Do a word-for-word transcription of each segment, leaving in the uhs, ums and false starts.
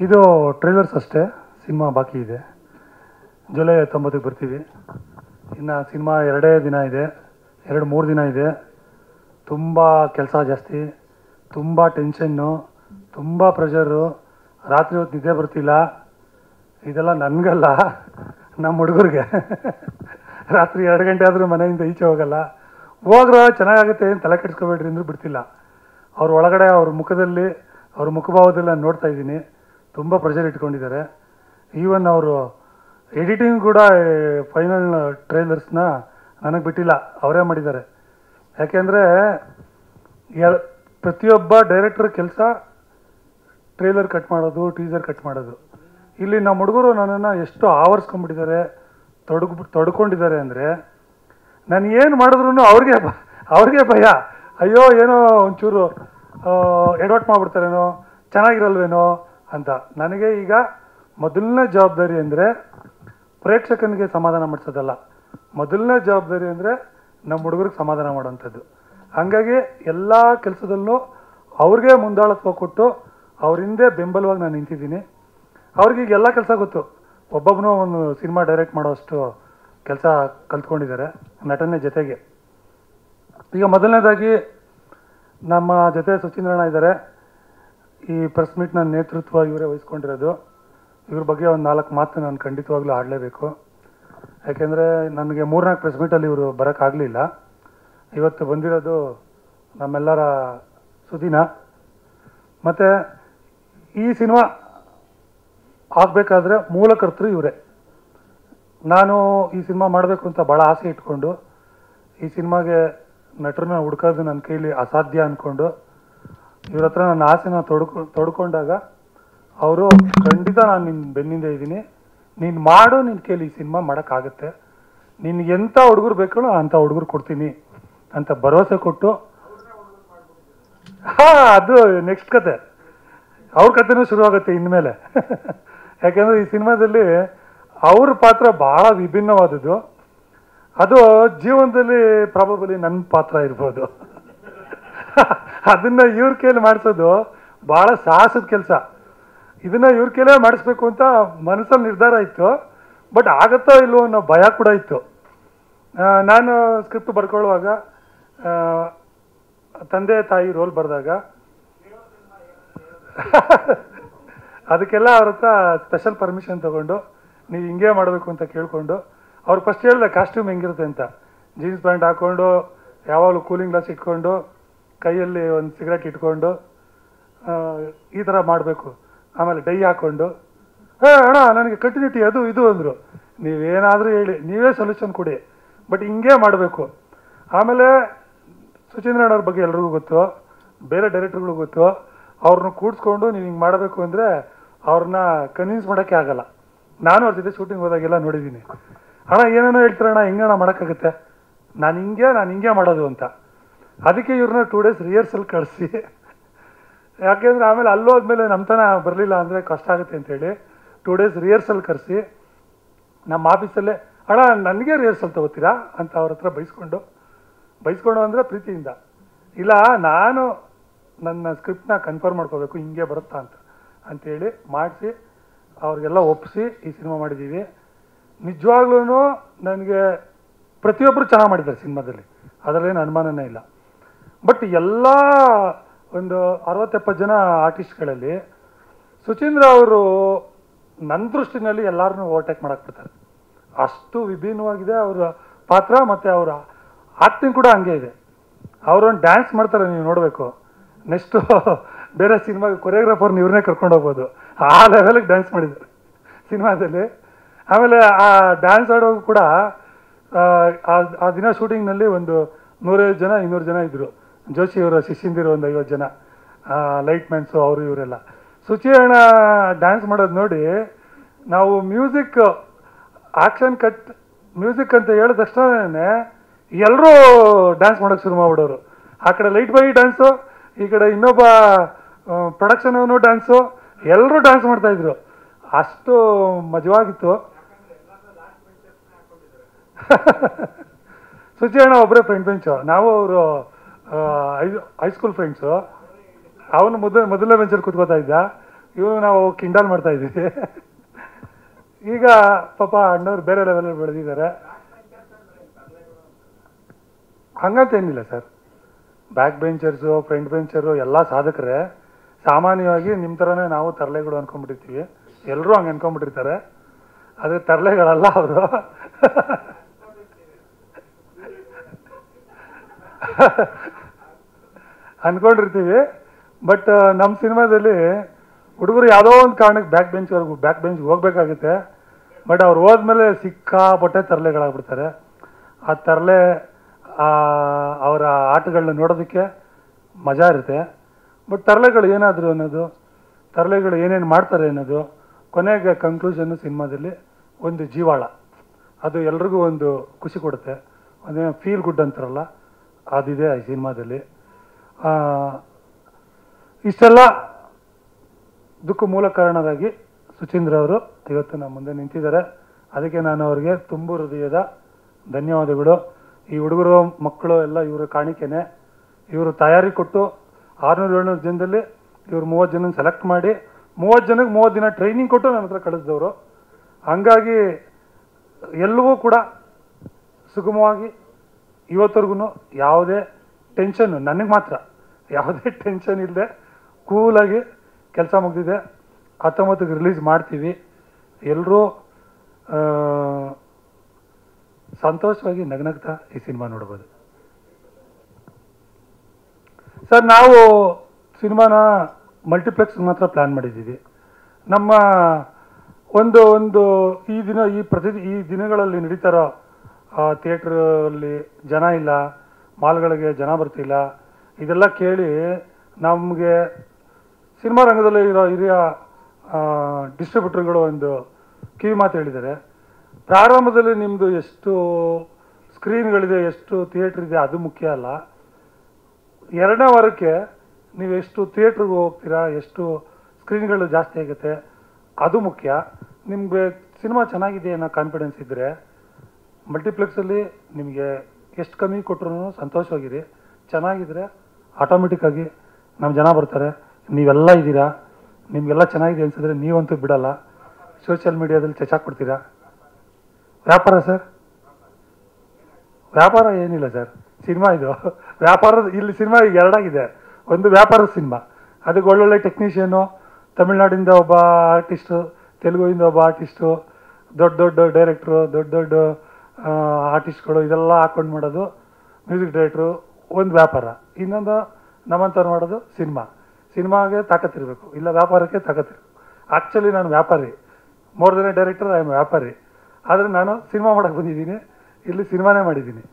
ಇದು ಟ್ರೈಲರ್ಸ್ ಅಷ್ಟೇ, ಸಿನಿಮಾ ಬಾಕಿ ಇದೆ. ಜುಲೈ ಹತ್ತೊಂಬತ್ತಕ್ಕೆ ಬರ್ತೀವಿ. ಇನ್ನು ಸಿನಿಮಾ ಎರಡೇ ದಿನ ಇದೆ, ಎರಡು ಮೂರು ದಿನ ಇದೆ. ತುಂಬ ಕೆಲಸ ಜಾಸ್ತಿ, ತುಂಬ ಟೆನ್ಷನ್ನು, ತುಂಬ ಪ್ರೆಷರು, ರಾತ್ರಿ ಹೊತ್ತು ನಿದ್ದೆ ಬರ್ತಿಲ್ಲ. ಇದೆಲ್ಲ ನನಗಲ್ಲ, ನಮ್ಮ ಹುಡುಗರಿಗೆ. ರಾತ್ರಿ ಎರಡು ಗಂಟೆ ಆದರೂ ಮನೆಯಿಂದ ಈಚೆ ಹೋಗಲ್ಲ. ಹೋಗ್ರ ಚೆನ್ನಾಗಾಗುತ್ತೆ ಏನು ತಲೆ ಕೆಡಿಸ್ಕೋಬೇಡ್ರಿ ಅಂದರೂ ಬಿಡ್ತಿಲ್ಲ. ಅವ್ರ ಒಳಗಡೆ ಅವ್ರ ಮುಖದಲ್ಲಿ, ಅವ್ರ ಮುಖಭಾವದಲ್ಲಿ ನಾನು ನೋಡ್ತಾ ಇದ್ದೀನಿ, ತುಂಬ ಪ್ರೆಷರ್ ಇಟ್ಕೊಂಡಿದ್ದಾರೆ. ಈವನ್ ಅವರು ಎಡಿಟಿಂಗ್ ಕೂಡ ಫೈನಲ್ ಟ್ರೈಲರ್ಸ್ನ ನನಗೆ ಬಿಟ್ಟಿಲ್ಲ, ಅವರೇ ಮಾಡಿದ್ದಾರೆ. ಯಾಕೆಂದರೆ ಎ ಪ್ರತಿಯೊಬ್ಬ ಡೈರೆಕ್ಟರ್ ಕೆಲಸ ಟ್ರೈಲರ್ ಕಟ್ ಮಾಡೋದು, ಟೀಸರ್ ಕಟ್ ಮಾಡೋದು. ಇಲ್ಲಿ ನಮ್ಮ ಹುಡುಗರು ನನ್ನನ್ನು ಎಷ್ಟು ಆವರಿಸ್ಕೊಂಡ್ಬಿಟ್ಟಿದ್ದಾರೆ, ತೊಡಗು ತೊಡ್ಕೊಂಡಿದ್ದಾರೆ ಅಂದರೆ, ನಾನು ಏನು ಮಾಡಿದ್ರು ಅವ್ರಿಗೆ ಅವ್ರಿಗೆ ಭಯ. ಅಯ್ಯೋ ಏನೋ ಒಂಚೂರು ಎಡವಟ್ ಮಾಡಿಬಿಡ್ತಾರೇನೋ, ಚೆನ್ನಾಗಿರಲ್ವೇನೋ ಅಂತ. ನನಗೆ ಈಗ ಮೊದಲನೇ ಜವಾಬ್ದಾರಿ ಅಂದರೆ ಪ್ರೇಕ್ಷಕನಿಗೆ ಸಮಾಧಾನ ಮಾಡಿಸೋದಲ್ಲ, ಮೊದಲನೇ ಜವಾಬ್ದಾರಿ ಅಂದರೆ ನಮ್ಮ ಹುಡುಗರಿಗೆ ಸಮಾಧಾನ ಮಾಡೋವಂಥದ್ದು. ಹಾಗಾಗಿ ಎಲ್ಲ ಕೆಲಸದಲ್ಲೂ ಅವ್ರಿಗೆ ಮುಂದಾಳತ್ವ ಕೊಟ್ಟು ಅವ್ರ ಹಿಂದೆ ಬೆಂಬಲವಾಗಿ ನಾನು ನಿಂತಿದ್ದೀನಿ. ಅವ್ರಿಗೆ ಎಲ್ಲ ಕೆಲಸ ಗೊತ್ತು, ಒಬ್ಬೊಬ್ಬನೂ ಒಂದು ಸಿನಿಮಾ ಡೈರೆಕ್ಟ್ ಮಾಡೋಷ್ಟು ಕೆಲಸ ಕಲ್ತ್ಕೊಂಡಿದ್ದಾರೆ ನಟನೆ ಜೊತೆಗೆ. ಈಗ ಮೊದಲನೇದಾಗಿ ನಮ್ಮ ಜೊತೆ ಸುಚೀಂದ್ರಣ್ಣ ಇದ್ದಾರೆ. ಈ ಪ್ರೆಸ್ ಮೀಟ್ನ ನೇತೃತ್ವ ಇವರೇ ವಹಿಸ್ಕೊಂಡಿರೋದು. ಇವ್ರ ಬಗ್ಗೆ ಒಂದು ನಾಲ್ಕು ಮಾತು ನಾನು ಖಂಡಿತವಾಗ್ಲೂ ಆಡಲೇಬೇಕು. ಯಾಕೆಂದರೆ ನನಗೆ ಮೂರ್ನಾಲ್ಕು ಪ್ರೆಸ್ ಮೀಟಲ್ಲಿ ಇವರು ಬರೋಕ್ಕಾಗಲಿಲ್ಲ. ಇವತ್ತು ಬಂದಿರೋದು ನಮ್ಮೆಲ್ಲರ ಸುದಿನ. ಮತ್ತು ಈ ಸಿನಿಮಾ ಆಗಬೇಕಾದ್ರೆ ಮೂಲಕರ್ತರು ಇವರೇ. ನಾನು ಈ ಸಿನಿಮಾ ಮಾಡಬೇಕು ಅಂತ ಭಾಳ ಆಸೆ ಇಟ್ಕೊಂಡು ಈ ಸಿನಿಮಾಗೆ ನಟರನ್ನ ಹುಡ್ಕೋದು ನನ್ನ ಕೈಲಿ ಅಸಾಧ್ಯ ಅಂದ್ಕೊಂಡು ಇವ್ರ ಹತ್ರ ನನ್ನ ಆಸೆನ ತೊಡ್ಕೊ ತೊಡ್ಕೊಂಡಾಗ ಅವರು ಖಂಡಿತ ನಾನು ನಿನ್ನ ಬೆನ್ನಿಂದ ಇದ್ದೀನಿ, ನೀನು ಮಾಡು, ನಿನ್ನ ಕೈಲಿ ಈ ಸಿನಿಮಾ ಮಾಡೋಕ್ಕಾಗತ್ತೆ, ನಿನ್ಗೆ ಎಂಥ ಹುಡುಗರು ಬೇಕೋ ಅಂಥ ಹುಡುಗರು ಕೊಡ್ತೀನಿ ಅಂತ ಭರವಸೆ ಕೊಟ್ಟು, ಹಾಂ ಅದು ನೆಕ್ಸ್ಟ್ ಕತೆ, ಅವ್ರ ಕತೆನೂ ಶುರುವಾಗುತ್ತೆ ಇನ್ಮೇಲೆ. ಯಾಕೆಂದರೆ ಈ ಸಿನಿಮಾದಲ್ಲಿ ಅವ್ರ ಪಾತ್ರ ಭಾಳ ವಿಭಿನ್ನವಾದದ್ದು. ಅದು ಜೀವನದಲ್ಲಿ ಪ್ರಾಬಬಲಿ ನನ್ನ ಪಾತ್ರ ಇರ್ಬೋದು. ಅದನ್ನು ಇವ್ರ ಕೈಲಿ ಮಾಡಿಸೋದು ಭಾಳ ಸಾಹಸದ ಕೆಲಸ. ಇದನ್ನು ಇವ್ರ ಕೈಲೇ ಮಾಡಿಸ್ಬೇಕು ಅಂತ ಮನಸ್ಸಲ್ಲಿ ನಿರ್ಧಾರ ಇತ್ತು. ಬಟ್ ಆಗತ್ತೋ ಇಲ್ವೋ ಅನ್ನೋ ಭಯ ಕೂಡ ಇತ್ತು. ನಾನು ಸ್ಕ್ರಿಪ್ಟ್ ಬರ್ಕೊಳ್ಳುವಾಗ ತಂದೆ ತಾಯಿ ರೋಲ್ ಬರೆದಾಗ ಅದಕ್ಕೆಲ್ಲ ಅವ್ರ ಹತ್ರ ಸ್ಪೆಷಲ್ ಪರ್ಮಿಷನ್ ತೊಗೊಂಡು ನೀವು ಹಿಂಗೆ ಮಾಡಬೇಕು ಅಂತ ಕೇಳಿಕೊಂಡು, ಅವ್ರು ಫಸ್ಟ್ ಹೇಳಿದೆ ಕಾಸ್ಟ್ಯೂಮ್ ಹೆಂಗಿರುತ್ತೆ ಅಂತ. ಜೀನ್ಸ್ ಪ್ಯಾಂಟ್ ಹಾಕ್ಕೊಂಡು, ಯಾವಾಗಲೂ ಕೂಲಿಂಗ್ ಗ್ಲಾಸ್ ಇಟ್ಕೊಂಡು, ಕೈಯಲ್ಲಿ ಒಂದು ಸಿಗರೇಟ್ ಇಟ್ಕೊಂಡು ಈ ಥರ ಮಾಡಬೇಕು. ಆಮೇಲೆ ಡೈ ಹಾಕ್ಕೊಂಡು, ಹೇ ಅಣ್ಣ ನನಗೆ ಕಂಟಿನ್ಯೂಟಿ ಅದು ಇದು ಅಂದರು. ನೀವೇನಾದರೂ ಹೇಳಿ, ನೀವೇ ಸೊಲ್ಯೂಷನ್ ಕೊಡಿ, ಬಟ್ ಹಿಂಗೆ ಮಾಡಬೇಕು. ಆಮೇಲೆ ಸುಚೀಂದ್ರಣ್ಣವ್ರ ಬಗ್ಗೆ ಎಲ್ರಿಗೂ ಗೊತ್ತು, ಬೇರೆ ಡೈರೆಕ್ಟರ್ಗಳಿಗೂ ಗೊತ್ತು. ಅವ್ರನ್ನ ಕೂಡಿಸ್ಕೊಂಡು ನೀವು ಹಿಂಗೆ ಮಾಡಬೇಕು ಅಂದರೆ ಅವ್ರನ್ನ ಕನ್ವಿನ್ಸ್ ಮಾಡೋಕ್ಕೆ ಆಗಲ್ಲ. ನಾನು ಅವ್ರ ಜೊತೆ ಶೂಟಿಂಗ್ ಹೋದಾಗೆಲ್ಲ ನೋಡಿದ್ದೀನಿ. ಅಣ್ಣ ಏನೇನೋ ಹೇಳ್ತೀರಣ್ಣ, ಹಿಂಗಣ್ಣ ಮಾಡೋಕ್ಕಾಗುತ್ತೆ, ನಾನು ಹಿಂಗೆ ನಾನು ಹಿಂಗೆ ಮಾಡೋದು ಅಂತ. ಅದಕ್ಕೆ ಇವ್ರನ್ನ ಟೂ ಡೇಸ್ ರಿಹರ್ಸಲ್ ಕಳಿಸಿ, ಯಾಕೆಂದರೆ ಆಮೇಲೆ ಅಲ್ಲೋದ್ಮೇಲೆ ನಮ್ಮ ತನ ಬರಲಿಲ್ಲ ಅಂದರೆ ಕಷ್ಟ ಆಗುತ್ತೆ ಅಂತೇಳಿ ಟೂ ಡೇಸ್ ರಿಹರ್ಸಲ್ ಕರೆಸಿ ನಮ್ಮ ಆಫೀಸಲ್ಲೇ, ಅಣ್ಣ ನನಗೆ ರಿಹರ್ಸಲ್ ತೊಗೋತೀರಾ ಅಂತ ಅವ್ರ ಹತ್ರ ಬೈಸ್ಕೊಂಡು ಬೈಸ್ಕೊಂಡು ಅಂದರೆ ಪ್ರೀತಿಯಿಂದ, ಇಲ್ಲ ನಾನು ನನ್ನ ಸ್ಕ್ರಿಪ್ಟ್ನ ಕನ್ಫರ್ಮ್ ಮಾಡ್ಕೋಬೇಕು, ಹಿಂಗೆ ಬರುತ್ತಾ ಅಂತ ಅಂಥೇಳಿ ಮಾಡಿಸಿ ಅವ್ರಿಗೆಲ್ಲ ಒಪ್ಪಿಸಿ ಈ ಸಿನಿಮಾ ಮಾಡಿದ್ದೀವಿ. ನಿಜವಾಗ್ಲೂ ನನಗೆ ಪ್ರತಿಯೊಬ್ಬರು ಚೆನ್ನಾಗಿ ಮಾಡಿದ್ದಾರೆ ಸಿನಿಮಾದಲ್ಲಿ, ಅದರಲ್ಲೇನು ಅನುಮಾನನೇ ಇಲ್ಲ. ಬಟ್ ಎಲ್ಲ ಒಂದು ಅರವತ್ತೆಪ್ಪತ್ತು ಜನ ಆರ್ಟಿಸ್ಟ್ಗಳಲ್ಲಿ ಸುಚೀಂದ್ರ ಅವರು ನನ್ನ ದೃಷ್ಟಿನಲ್ಲಿ ಎಲ್ಲರನ್ನೂ ಓವರ್ಟೇಕ್ ಮಾಡಕ್ಕೆ ಬಿಡ್ತಾರೆ. ಅಷ್ಟು ವಿಭಿನ್ನವಾಗಿದೆ ಅವರ ಪಾತ್ರ, ಮತ್ತು ಅವರ ಆ್ಯಕ್ಟಿಂಗ್ ಕೂಡ ಹಂಗೆ ಇದೆ. ಅವರೊಂದು ಡ್ಯಾನ್ಸ್ ಮಾಡ್ತಾರೆ, ನೀವು ನೋಡಬೇಕು. ನೆಕ್ಸ್ಟು ಬೇರೆ ಸಿನಿಮಾಗೆ ಕೊರಿಯೋಗ್ರಾಫರ್ನ ಇವ್ರನ್ನೇ ಕರ್ಕೊಂಡು ಹೋಗ್ಬೋದು, ಆ ಲೆವೆಲಿಗೆ ಡ್ಯಾನ್ಸ್ ಮಾಡಿದ್ದಾರೆ ಸಿನಿಮಾದಲ್ಲಿ. ಆಮೇಲೆ ಆ ಡ್ಯಾನ್ಸ್ ಆಡೋದು ಕೂಡ ಆ ದಿನ ಶೂಟಿಂಗ್ನಲ್ಲಿ ಒಂದು ನೂರೈವತ್ತು ಜನ ಇನ್ನೂರು ಜನ ಇದ್ದರು. ಜೋಶಿ ಅವರ ಶಿಷ್ಯಂದಿರು ಒಂದು ಐವತ್ತು ಜನ, ಲೈಟ್ ಮ್ಯಾನ್ಸು ಅವರು ಇವರೆಲ್ಲ. ಸುಚಿ ಅಣ್ಣ ಡ್ಯಾನ್ಸ್ ಮಾಡೋದು ನೋಡಿ ನಾವು ಮ್ಯೂಸಿಕ್ ಆ್ಯಕ್ಷನ್ ಕಟ್ ಮ್ಯೂಸಿಕ್ ಅಂತ ಹೇಳಿದ ತಕ್ಷಣವೇ ಎಲ್ಲರೂ ಡ್ಯಾನ್ಸ್ ಮಾಡೋಕ್ಕೆ ಶುರು ಮಾಡ್ಬಿಡೋರು. ಆ ಕಡೆ ಲೈಟ್ ಬೈ ಡ್ಯಾನ್ಸು, ಈ ಕಡೆ ಇನ್ನೊಬ್ಬ ಪ್ರೊಡಕ್ಷನ್ ಅವನು ಡ್ಯಾನ್ಸು, ಎಲ್ಲರೂ ಡ್ಯಾನ್ಸ್ ಮಾಡ್ತಾಯಿದ್ರು. ಅಷ್ಟು ಮಜವಾಗಿತ್ತು. ಸುಚಿ ಅಣ್ಣ ಒಬ್ಬರೇ ಫ್ರೆಂಡ್ ಬೆಂಚು, ನಾವು ಅವರು ಹೈ ಹೈಸ್ಕೂಲ್ ಫ್ರೆಂಡ್ಸು. ಅವನು ಮೊದಲ ಮೊದಲನೇ ಬೆಂಚಲ್ಲಿ ಕೂತ್ಕೋತಾ ಇದ್ದ, ಇವು ನಾವು ಕಿಂಡಲ್ ಮಾಡ್ತಾ ಇದ್ದೀವಿ. ಈಗ ಪಾಪ ಅಣ್ಣವ್ರು ಬೇರೆ ಲೆವೆಲಲ್ಲಿ ಬೆಳೆದಿದ್ದಾರೆ. ಹಂಗಂತೇನಿಲ್ಲ sir, back benchers front bencher ಎಲ್ಲ ಸಾಧಕರೇ. ಸಾಮಾನ್ಯವಾಗಿ ನಿಮ್ಮ ಥರನೇ ನಾವು ತರಲೆಗಳು ಅನ್ಕೊಂಡ್ಬಿಟ್ಟಿರ್ತೀವಿ, ಎಲ್ಲರೂ ಹಂಗೆ ಅನ್ಕೊಂಡ್ಬಿಟ್ಟಿರ್ತಾರೆ. ಅದು ತರಲೆಗಳಲ್ಲ ಅವರು. ಅನ್ಕೊಂಡಿರ್ತೀವಿ. ಬಟ್ ನಮ್ಮ ಸಿನಿಮಾದಲ್ಲಿ ಹುಡುಗರು ಯಾವುದೋ ಒಂದು ಕಾರಣಕ್ಕೆ ಬ್ಯಾಕ್ ಬೆಂಚ್ವರೆಗೂ ಬ್ಯಾಕ್ ಬೆಂಚ್ಗೆ ಹೋಗ್ಬೇಕಾಗುತ್ತೆ. ಬಟ್ ಅವ್ರು ಹೋದ್ಮೇಲೆ ಸಿಕ್ಕಾಪಟ್ಟೆ ತರಲೆಗಳಾಗ್ಬಿಡ್ತಾರೆ. ಆ ತರಲೆ ಅವರ ಆಟಗಳನ್ನ ನೋಡೋದಕ್ಕೆ ಮಜಾ ಇರುತ್ತೆ. ಬಟ್ ತರಲೆಗಳು ಏನಾದರೂ ಅನ್ನೋದು, ತರಲೆಗಳು ಏನೇನು ಮಾಡ್ತಾರೆ ಅನ್ನೋದು ಕೊನೆಗೆ ಕನ್ಕ್ಲೂಷನ್ನು ಸಿನಿಮಾದಲ್ಲಿ ಒಂದು ಜೀವಾಳ. ಅದು ಎಲ್ರಿಗೂ ಒಂದು ಖುಷಿ ಕೊಡುತ್ತೆ, ಅದೇನೋ ಫೀಲ್ ಗುಡ್ ಅಂತಾರಲ್ಲ, ಅದಿದೆ ಈ ಸಿನಿಮಾದಲ್ಲಿ. ಇಷ್ಟೆಲ್ಲ ದುಃಖ ಮೂಲ ಕಾರಣರಾಗಿ ಸುಚೀಂದ್ರ ಅವರು ಇವತ್ತು ನಮ್ಮ ಮುಂದೆ ನಿಂತಿದ್ದಾರೆ. ಅದಕ್ಕೆ ನಾನು ಅವ್ರಿಗೆ ತುಂಬ ಹೃದಯದ ಧನ್ಯವಾದಗಳು. ಈ ಹುಡುಗರು ಮಕ್ಕಳು ಎಲ್ಲ ಇವರು ಕಾಣಿಕೆನೆ. ಇವರು ತಯಾರಿ ಕೊಟ್ಟು ಆರುನೂರು ಏಳ್ನೂರು ಜನದಲ್ಲಿ ಇವರು ಮೂವತ್ತು ಜನ ಸೆಲೆಕ್ಟ್ ಮಾಡಿ ಮೂವತ್ತು ಜನಕ್ಕೆ ಮೂವತ್ತು ದಿನ ಟ್ರೈನಿಂಗ್ ಕೊಟ್ಟು ನನ್ನ ಹತ್ರ ಕಳಿಸಿದವರು. ಹಂಗಾಗಿ ಎಲ್ಲವೂ ಕೂಡ ಸುಗಮವಾಗಿ ಇವತ್ತರೆಗೂ ಯಾವುದೇ ಟೆನ್ಷನ್ನು, ನನಗೆ ಮಾತ್ರ ಯಾವುದೇ ಟೆನ್ಷನ್ ಇಲ್ಲದೆ ಕೂಲಾಗಿ ಕೆಲಸ ಮುಗಿದಿದೆ. ಹತ್ತೊಂಬತ್ತಕ್ಕೆ ರಿಲೀಸ್ ಮಾಡ್ತೀವಿ. ಎಲ್ಲರೂ ಸಂತೋಷವಾಗಿ ನಗನಗ್ತಾ ಈ ಸಿನಿಮಾ ನೋಡ್ಬೋದು. ಸರ್, ನಾವು ಸಿನಿಮಾನ ಮಲ್ಟಿಪ್ಲೆಕ್ಸ್ ಮಾತ್ರ ಪ್ಲ್ಯಾನ್ ಮಾಡಿದ್ದೀವಿ. ನಮ್ಮ ಒಂದು ಒಂದು ಈ ದಿನ ಈ ಪ್ರತಿ ಈ ದಿನಗಳಲ್ಲಿ ನಡೀತಾರೋ ಥಿಯೇಟ್ರಲ್ಲಿ ಜನ ಇಲ್ಲ, ಮಾಲ್ಗಳಿಗೆ ಜನ ಬರ್ತಿಲ್ಲ, ಇದೆಲ್ಲ ಕೇಳಿ ನಮಗೆ ಸಿನಿಮಾ ರಂಗದಲ್ಲಿ ಇರೋ ಹಿರಿಯ ಡಿಸ್ಟ್ರಿಬ್ಯೂಟರ್ಗಳು ಒಂದು ಕಿವಿ ಮಾತು ಹೇಳಿದ್ದಾರೆ. ಪ್ರಾರಂಭದಲ್ಲಿ ನಿಮ್ಮದು ಎಷ್ಟು ಸ್ಕ್ರೀನ್ಗಳಿದೆ, ಎಷ್ಟು ಥಿಯೇಟ್ರ್ ಇದೆ ಅದು ಮುಖ್ಯ ಅಲ್ಲ. ಎರಡನೇ ವಾರಕ್ಕೆ ನೀವು ಎಷ್ಟು ಥಿಯೇಟ್ರಿಗೆ ಹೋಗ್ತೀರಾ, ಎಷ್ಟು ಸ್ಕ್ರೀನ್ಗಳು ಜಾಸ್ತಿ ಆಗುತ್ತೆ ಅದು ಮುಖ್ಯ. ನಿಮಗೆ ಸಿನಿಮಾ ಚೆನ್ನಾಗಿದೆ ಅನ್ನೋ ಕಾನ್ಫಿಡೆನ್ಸ್ ಇದ್ದರೆ ಮಲ್ಟಿಪ್ಲೆಕ್ಸಲ್ಲಿ ನಿಮಗೆ ಎಷ್ಟು ಕಮ್ಮಿ ಕೊಟ್ಟರು ಸಂತೋಷವಾಗಿರಿ. ಚೆನ್ನಾಗಿದ್ದರೆ ಆಟೋಮೆಟಿಕ್ಕಾಗಿ ನಮ್ಮ ಜನ ಬರ್ತಾರೆ. ನೀವೆಲ್ಲ ಇದ್ದೀರಾ, ನಿಮಗೆಲ್ಲ ಚೆನ್ನಾಗಿದೆ ಅನಿಸಿದ್ರೆ ನೀವಂತೂ ಬಿಡಲ್ಲ, ಸೋಷಿಯಲ್ ಮೀಡಿಯಾದಲ್ಲಿ ಚಚಾಕ್ಬಿಡ್ತೀರಾ. ವ್ಯಾಪಾರ ಸರ್, ವ್ಯಾಪಾರ ಏನಿಲ್ಲ ಸರ್, ಸಿನಿಮಾ ಇದು ವ್ಯಾಪಾರದ. ಇಲ್ಲಿ ಸಿನಿಮಾ ಈಗ ಎರಡಾಗಿದೆ. ಒಂದು ವ್ಯಾಪಾರದ ಸಿನಿಮಾ, ಅದಕ್ಕೆ ಒಳ್ಳೊಳ್ಳೆ ಟೆಕ್ನಿಷಿಯನು, ತಮಿಳ್ನಾಡಿಂದ ಒಬ್ಬ ಆರ್ಟಿಸ್ಟು, ತೆಲುಗುವಿಂದ ಒಬ್ಬ ಆರ್ಟಿಸ್ಟು, ದೊಡ್ಡ ದೊಡ್ಡ ಡೈರೆಕ್ಟ್ರು, ದೊಡ್ಡ ದೊಡ್ಡ ಆರ್ಟಿಸ್ಟ್ಗಳು, ಇದೆಲ್ಲ ಹಾಕೊಂಡು ಮಾಡೋದು ಮ್ಯೂಸಿಕ್ ಡೈರೆಕ್ಟ್ರು. ಒಂದು ವ್ಯಾಪಾರ. ಇನ್ನೊಂದು ನಮ್ಮಂಥವ್ರು ಮಾಡೋದು ಸಿನಿಮಾ. ಸಿನಿಮಾಗೆ ತಾಕತ್ತಿರಬೇಕು, ಇಲ್ಲ ವ್ಯಾಪಾರಕ್ಕೆ ತಾಕತ್ತಿರಬೇಕು. ಆ್ಯಕ್ಚುಲಿ ನಾನು ವ್ಯಾಪಾರಿ, more than a director, I am ವ್ಯಾಪಾರಿ. ಆದರೆ ನಾನು ಸಿನಿಮಾ ಮಾಡೋಕ್ಕೆ ಬಂದಿದ್ದೀನಿ, ಇಲ್ಲಿ ಸಿನಿಮಾನೇ ಮಾಡಿದ್ದೀನಿ.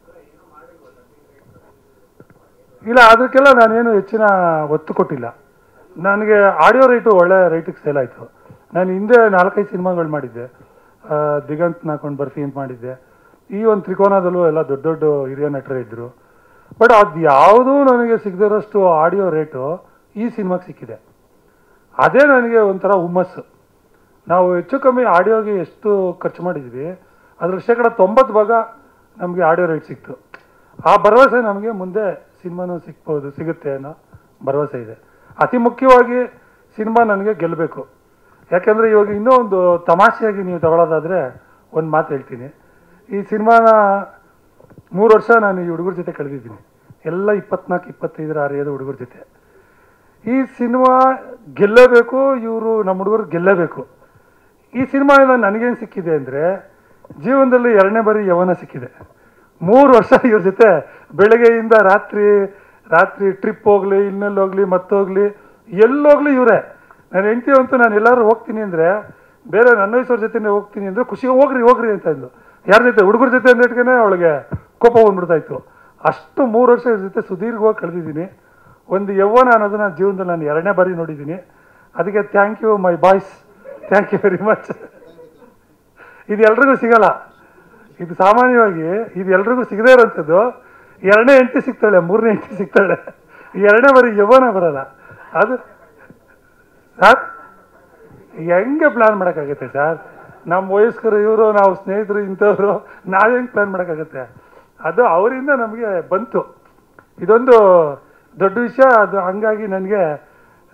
ಇಲ್ಲ, ಅದಕ್ಕೆಲ್ಲ ನಾನೇನು ಹೆಚ್ಚಿನ ಒತ್ತು ಕೊಟ್ಟಿಲ್ಲ. ನನಗೆ ಆಡಿಯೋ ರೈಟು ಒಳ್ಳೆ ರೈಟಿಗೆ ಸೇಲ್ ಆಯಿತು. ನಾನು ಹಿಂದೆ ನಾಲ್ಕೈದು ಸಿನಿಮಾಗಳು ಮಾಡಿದ್ದೆ. ದಿಗಂತ್ ನಾಕೊಂಡು ಬರ್ಫಿ ಅಂತ ಮಾಡಿದ್ದೆ. ಈ ಒಂದು ತ್ರಿಕೋನದಲ್ಲೂ ಎಲ್ಲ ದೊಡ್ಡ ದೊಡ್ಡ ಹಿರಿಯ ನಟರೇ ಇದ್ದರು. ಬಟ್ ಅದು ಯಾವುದೂ ನನಗೆ ಸಿಗದಿರೋಷ್ಟು ಆಡಿಯೋ ರೇಟು ಈ ಸಿನಿಮಾಗೆ ಸಿಕ್ಕಿದೆ. ಅದೇ ನನಗೆ ಒಂಥರ ಹುಮ್ಮಸ್ಸು. ನಾವು ಹೆಚ್ಚು ಕಮ್ಮಿ ಆಡಿಯೋಗೆ ಎಷ್ಟು ಖರ್ಚು ಮಾಡಿದ್ವಿ, ಅದರಲ್ಲಿ ಶೇಕಡ ತೊಂಬತ್ತು ಭಾಗ ನಮಗೆ ಆಡಿಯೋ ರೇಟ್ ಸಿಕ್ತು. ಆ ಭರವಸೆ ನಮಗೆ ಮುಂದೆ ಸಿನಿಮಾನೂ ಸಿಗ್ಬೋದು, ಸಿಗುತ್ತೆ ಅನ್ನೋ ಭರವಸೆ ಇದೆ. ಅತಿ ಮುಖ್ಯವಾಗಿ ಸಿನಿಮಾ ನನಗೆ ಗೆಲ್ಲಬೇಕು. ಯಾಕೆಂದರೆ ಇವಾಗ ಇನ್ನೂ ಒಂದು ತಮಾಷೆಯಾಗಿ ನೀವು ತಗೊಳ್ಳೋದಾದರೆ ಒಂದು ಮಾತು ಹೇಳ್ತೀನಿ. ಈ ಸಿನಿಮಾನ ಮೂರು ವರ್ಷ ನಾನು ಈ ಹುಡುಗರ ಜೊತೆ ಕಳೆದಿದ್ದೀನಿ. ಎಲ್ಲ ಇಪ್ಪತ್ನಾಲ್ಕು ಇಪ್ಪತ್ತೈದರ ಆರೇದು ಹುಡುಗರ ಜೊತೆ. ಈ ಸಿನಿಮಾ ಗೆಲ್ಲಬೇಕು, ಇವರು ನಮ್ಮ ಹುಡುಗರು ಗೆಲ್ಲಬೇಕು. ಈ ಸಿನಿಮಾದಿಂದ ನನಗೇನು ಸಿಕ್ಕಿದೆ ಅಂದರೆ, ಜೀವನದಲ್ಲಿ ಎರಡನೇ ಬಾರಿ ಯೌವನ ಸಿಕ್ಕಿದೆ. ಮೂರು ವರ್ಷ ಇವ್ರ ಜೊತೆ ಬೆಳಗ್ಗೆಯಿಂದ ರಾತ್ರಿ ರಾತ್ರಿ ಟ್ರಿಪ್ ಹೋಗಲಿ, ಇನ್ನೆಲ್ಲಿ ಹೋಗಲಿ, ಮತ್ತೋಗಲಿ, ಎಲ್ಲೋಗಲಿ ಇವರೇ. ನಾನು ಹೆಂಡ್ತಿ ಅಂತೂ ನಾನು ಎಲ್ಲರೂ ಹೋಗ್ತೀನಿ ಅಂದರೆ, ಬೇರೆ ನನ್ನ ವಯಸ್ಸವ್ರ ಜೊತೆನೇ ಹೋಗ್ತೀನಿ ಅಂದರೆ ಖುಷಿಗೆ ಹೋಗ್ರಿ ಹೋಗ್ರಿ ಅಂತ ಇದ್ಲು. ಯಾರ ಜೊತೆ? ಹುಡುಗರ ಜೊತೆ ಅಂದಿಟ್ಕೇ ಅವಳಿಗೆ ಕೋಪ ಬಂದ್ಬಿಡ್ತಾಯಿತ್ತು. ಅಷ್ಟು ಮೂರು ವರ್ಷ ಇವ್ರ ಜೊತೆ ಸುದೀರ್ಘವಾಗಿ ಕಳೆದಿದ್ದೀನಿ. ಒಂದು ಯೌವನ ಅನ್ನೋದು ನನ್ನ ಜೀವನದಲ್ಲಿ ನಾನು ಎರಡನೇ ಬಾರಿ ನೋಡಿದ್ದೀನಿ. ಅದಕ್ಕೆ thank you my boys, thank you very much. ಇದು ಎಲ್ರಿಗೂ ಸಿಗಲ್ಲ. ಇದು ಸಾಮಾನ್ಯವಾಗಿ ಇದು ಎಲ್ರಿಗೂ ಸಿಗದೇ ಇರೋಂಥದ್ದು. ಎರಡನೇ ಹೆಂಡತಿ ಸಿಗ್ತಾಳೆ, ಮೂರನೇ ಹೆಂಡತಿ ಸಿಗ್ತಾಳೆ, ಎರಡನೇ ಬಾರಿ ಯೌವನ ಬರಲ್ಲ. ಅದು ಸರ್ ಹೆಂಗೆ ಪ್ಲ್ಯಾನ್ ಮಾಡೋಕ್ಕಾಗುತ್ತೆ ಸರ್? ನಮ್ಮ ವಯಸ್ಕರು ಇವರು, ನಾವು ಸ್ನೇಹಿತರು ಇಂಥವ್ರು, ನಾವು ಹೆಂಗೆ ಪ್ಲ್ಯಾನ್ ಮಾಡೋಕ್ಕಾಗುತ್ತೆ? ಅದು ಅವರಿಂದ ನಮಗೆ ಬಂತು. ಇದೊಂದು ದೊಡ್ಡ ವಿಷಯ. ಅದು ಹಂಗಾಗಿ ನನಗೆ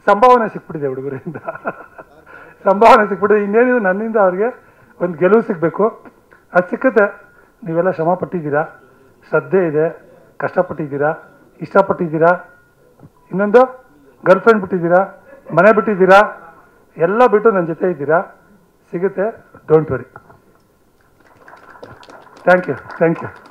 ಸಂಭಾವನೆ ಸಿಕ್ಬಿಟ್ಟಿದೆ ಹುಡುಗರಿಂದ, ಸಂಭಾವನೆ ಸಿಕ್ಬಿಟ್ಟಿದೆ. ಇನ್ನೇನಿದೆ ನನ್ನಿಂದ ಅವ್ರಿಗೆ ಒಂದು ಗೆಲುವು ಸಿಗಬೇಕು, ಅದು ಸಿಕ್ಕುತ್ತೆ. ನೀವೆಲ್ಲ ಶ್ರಮ ಪಟ್ಟಿದ್ದೀರಾ, ಶ್ರದ್ಧೆ ಇದೆ, ಕಷ್ಟಪಟ್ಟಿದ್ದೀರಾ, ಇಷ್ಟಪಟ್ಟಿದ್ದೀರಾ, ಇನ್ನೊಂದು ಗರ್ಲ್ ಫ್ರೆಂಡ್ ಬಿಟ್ಟಿದ್ದೀರಾ, ಮನೆ ಬಿಟ್ಟಿದ್ದೀರಾ, ಎಲ್ಲ ಬಿಟ್ಟು ನನ್ನ ಜೊತೆ ಇದ್ದೀರಾ. ಸಿಗುತ್ತೆ, don't worry. Thank you thank you